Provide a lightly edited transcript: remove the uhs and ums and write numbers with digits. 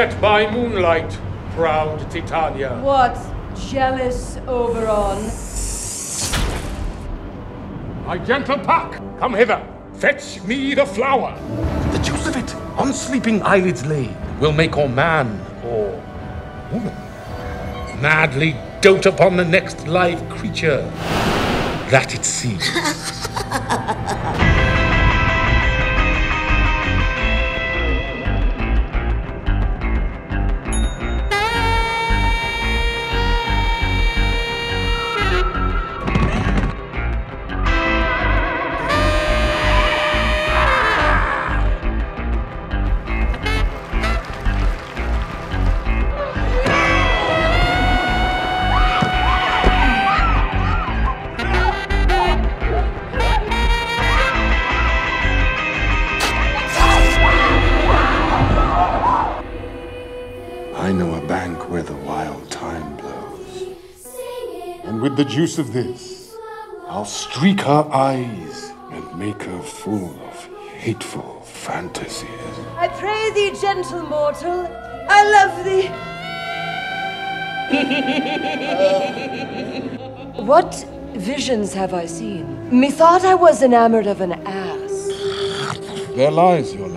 met by moonlight, proud Titania. What, jealous Oberon? My gentle Puck, come hither. Fetch me the flower. The juice of it, on sleeping eyelids laid, will make or man or woman madly dote upon the next live creature that it sees. I know a bank where the wild thyme blows. And with the juice of this, I'll streak her eyes and make her full of hateful fantasies. I pray thee, gentle mortal, I love thee. What visions have I seen? Methought I was enamored of an ass. There lies your